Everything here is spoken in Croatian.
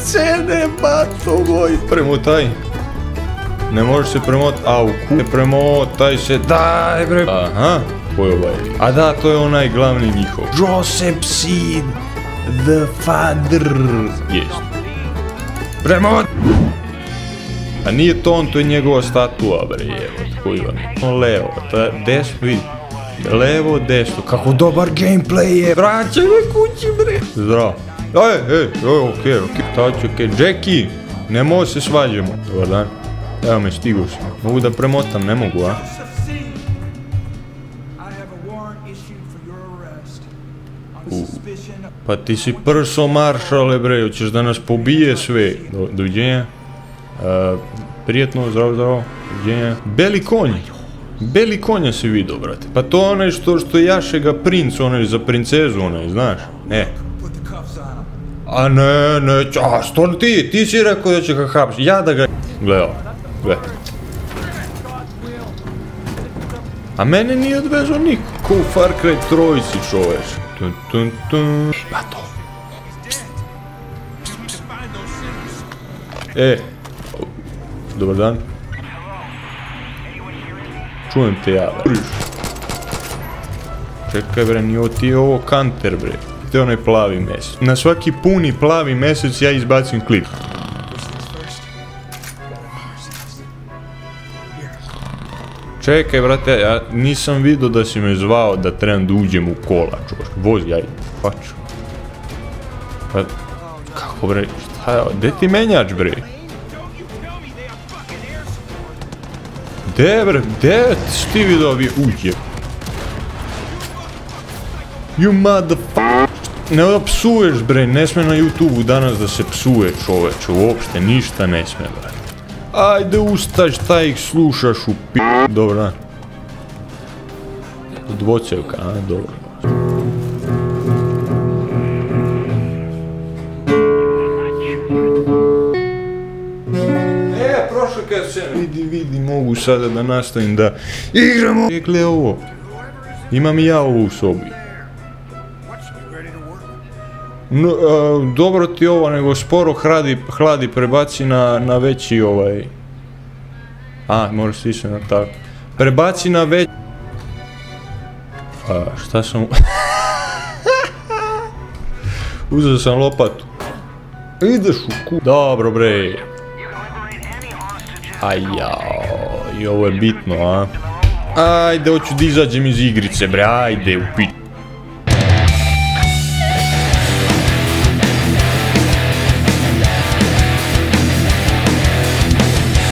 scene, bato moj. Premotaj. Ne možeš se premotati, au, premotaj se, daj bre. Aha, ko je ovaj? A da, to je onaj glavni njihov. Joseph Seed, the father. Jest. Premot! A nije to on, to je njegova statua, bre, evo, koji vam je. Levo, desno, vidi. Levo, desno, kako dobar gameplay je. Vraćaj me kući, bre. Zdravo. Okej, taču, okej. Jackie, ne mogu se svađamo. Dobar dan. Evo me, stigo sam. Mogu da premotam, ne mogu, a? Pa ti si prso maršale, bre, hoćeš da nas pobije sve. Doviđenja. Prijetno, zdravo, doviđenja. Beli konj. Beli konja si vidio, brate. Pa to onaj što jaše ga princ, onaj za princezu, onaj, znaš? A ne, a što ti si rekao da će ga hapsiti, ja da ga... Gledao, gledaj. A mene nije odvezao niko, ko u Far Cry 3 si čoveč. Bato. Dobar dan. Čujem te ja, bre. Čekaj bre, nije ti je ovo kanter, bre. To je onaj plavi mesec. Na svaki puni plavi mesec ja izbacim klip. Čekaj, brate, ja nisam vidio da si me zvao da trebam da uđem u kola, čuvaš. Vozi, ajde, paču. Pa, kako bre, šta je ovo? Gde ti menjač, bre? Gde, bre, gde si ti vidio bi uđe? You motherfucker. Ne da psuješ, bre, ne sme na YouTube-u danas da se psuje, čoveče, uopšte, ništa ne sme, bre. Ajde ustaj, šta ih slušaš u p***. Dobar dan. Dvocevka, a, dobro. Prošlo kad se... Vidi, mogu sada da nastavim da igramo. Gle ovo. Imam i ja ovo u sobi. Dobro ti ovo, nego sporo hladi, prebaci na veći ovaj... A, moraš si se na tako. Prebaci na veći... Šta sam... Uzeo sam lopatu. Ideš u ku... Dobro bre. Ajao, i ovo je bitno, a? Ajde, hoću da izađem iz igrice, bre, ajde, u pić.